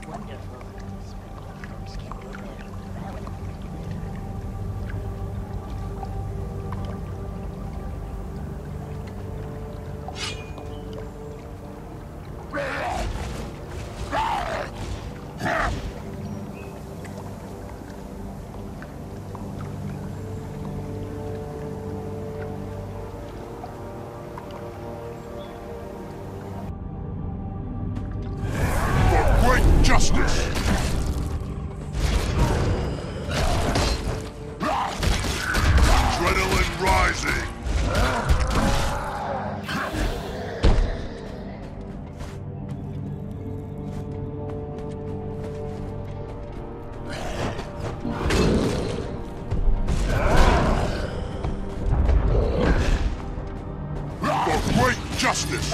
Wonderful. Spectacles can go there. Well, Great justice! Adrenaline rising! For great justice!